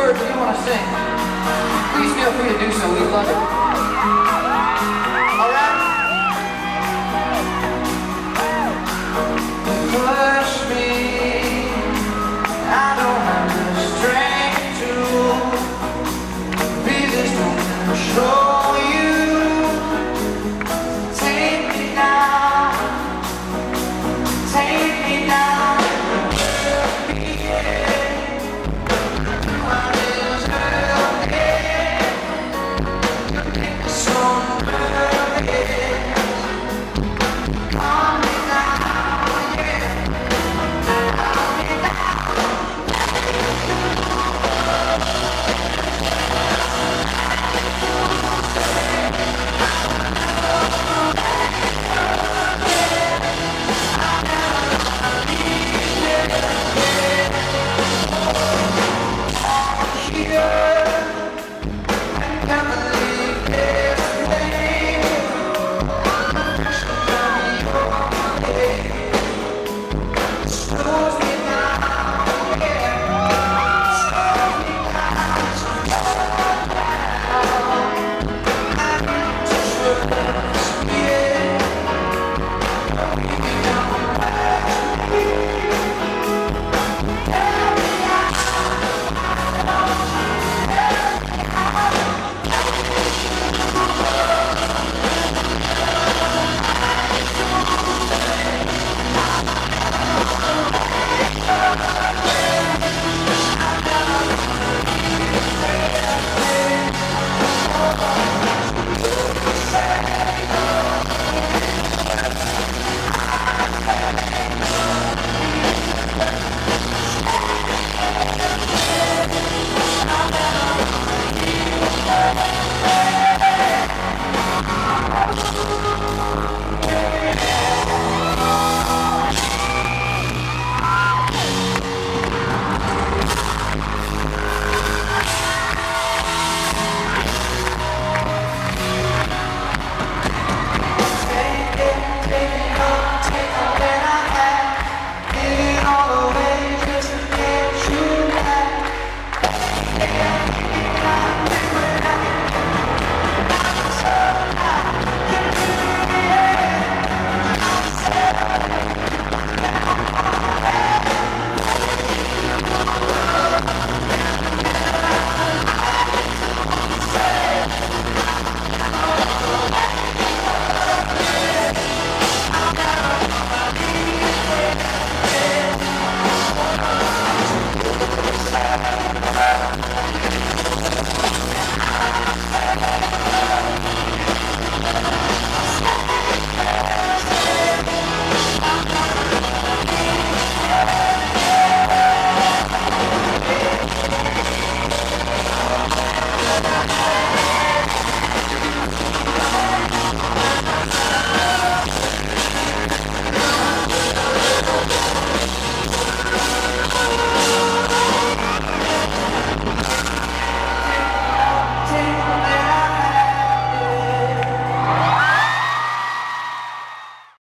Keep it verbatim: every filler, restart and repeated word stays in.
words and you want to sing, please feel free to do so. We'd love it. All right? Push me. I don't have the strength to be this one to show you. Take me now. Take me now. We'll be right back.